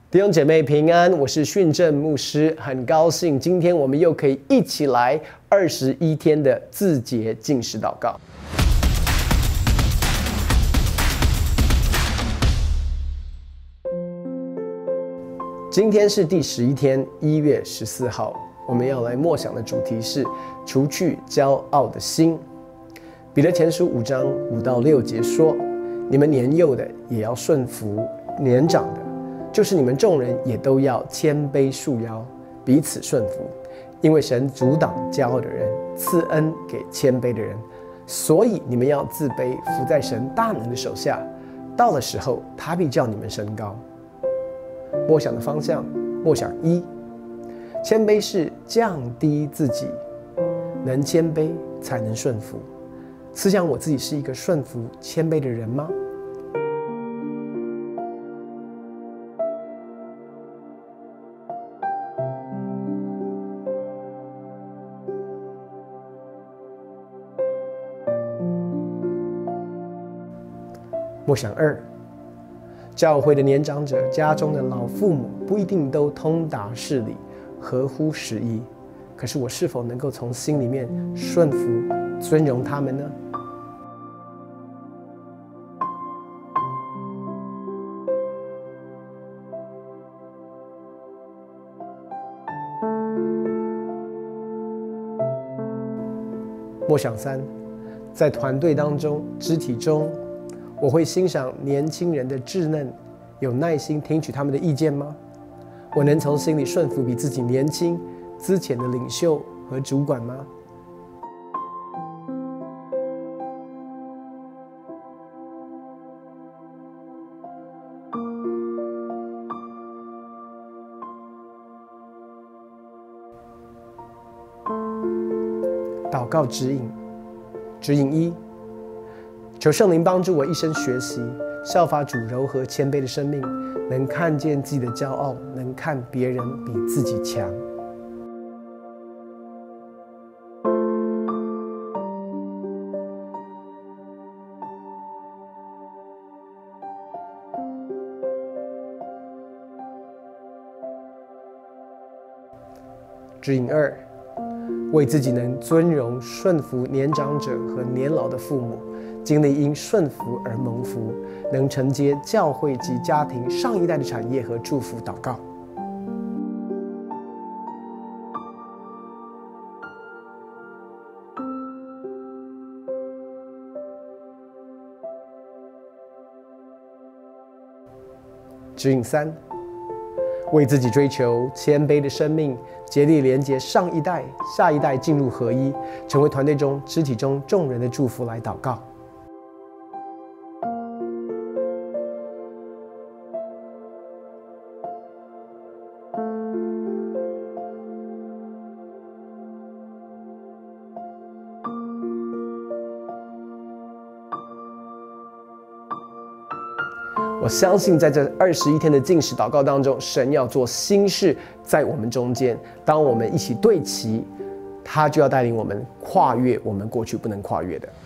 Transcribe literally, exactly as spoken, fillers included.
弟兄姐妹平安，我是训正牧师，很高兴今天我们又可以一起来二十一天的自洁禁食祷告。今天是第十一天，一月十四号，我们要来默想的主题是除去骄傲的心。彼得前书五章五到六节说：你们年幼的也要顺服年长的，就是你们众人也都要谦卑束腰，彼此顺服，因为神阻挡骄傲的人，赐恩给谦卑的人。所以你们要自卑，服在神大能的手下，到了时候，他必叫你们升高。默想的方向，默想一，谦卑是降低自己，能谦卑才能顺服。思想我自己是一个顺服谦卑的人吗？默想二，教会的年长者、家中的老父母不一定都通达事理，合乎时宜，可是我是否能够从心里面顺服、尊荣他们呢？默想三，在团队当中、肢体中，我会欣赏年轻人的稚嫩，有耐心听取他们的意见吗？我能从心里顺服比自己年轻、资浅的领袖和主管吗？祷告指引，指引一，求圣灵帮助我一生学习，效法主柔和谦卑的生命，能看见自己的骄傲，能看别人比自己强。指引二，为自己能尊荣顺服年长者和年老的父母，经历因顺服而蒙福，能承接教会及家庭上一代的产业和祝福祷告。指引三，为自己追求谦卑的生命，竭力连接上一代、下一代进入合一，成为团队中、肢体中众人的祝福来祷告。我相信在这二十一天的禁食祷告当中，神要做新事在我们中间。当我们一起对齐，他就要带领我们跨越我们过去不能跨越的。